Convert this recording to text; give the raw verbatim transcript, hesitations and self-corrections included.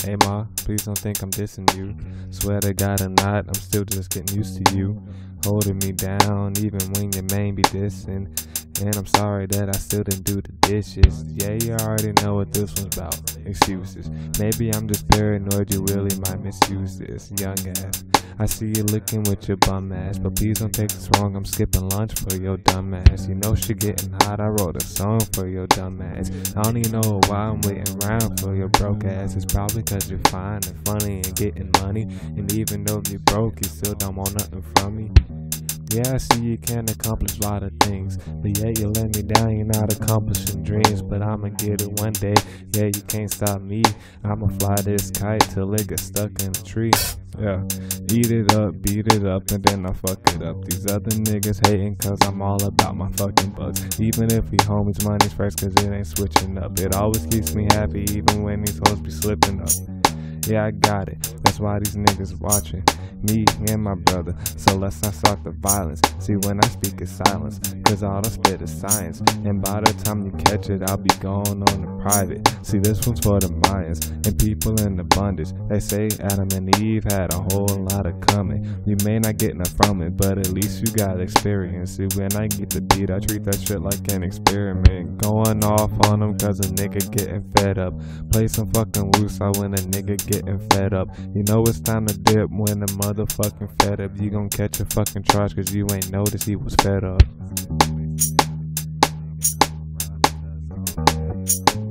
Hey ma, please don't think I'm dissing you. Swear to God I'm not, I'm still just getting used to you holding me down, even when your main be dissing. And I'm sorry that I still didn't do the dishes. Yeah, you already know what this one's about. Excuses. Maybe I'm just paranoid you really might misuse this. Young ass, I see you looking with your bum ass, but please don't take this wrong, I'm skipping lunch for your dumb ass. You know shit getting hot, I wrote a song for your dumb ass. I don't even know why I'm waiting around for your broke ass. It's probably cause you're fine and funny and getting money, and even though you're broke, you still don't want nothing from me. Yeah, I see you can accomplish a lot of things, but yeah, you let me down, you're not accomplishing dreams. But I'ma get it one day, yeah, you can't stop me. I'ma fly this kite till it gets stuck in a tree. Yeah, eat it up, beat it up, and then I fuck it up. These other niggas hating cause I'm all about my fucking bucks. Even if we homies, money's first cause it ain't switching up. It always keeps me happy even when these hoes be slipping up. Yeah, I got it, that's why these niggas watching me and my brother, so let's not start the violence. See, when I speak it's silence, cause all I spit is science. And by the time you catch it, I'll be going on the private. See, this one's for the Mayans and people in abundance. They say Adam and Eve had a whole lot of coming. You may not get enough from it, but at least you got experience. See, when I get the beat, I treat that shit like an experiment. Going off on them cause a nigga getting fed up. Play some fucking woosah when a nigga getting fed up. You know it's time to dip when the motherfucking fed up. You gon' catch a fucking charge cause you ain't noticed he was fed up.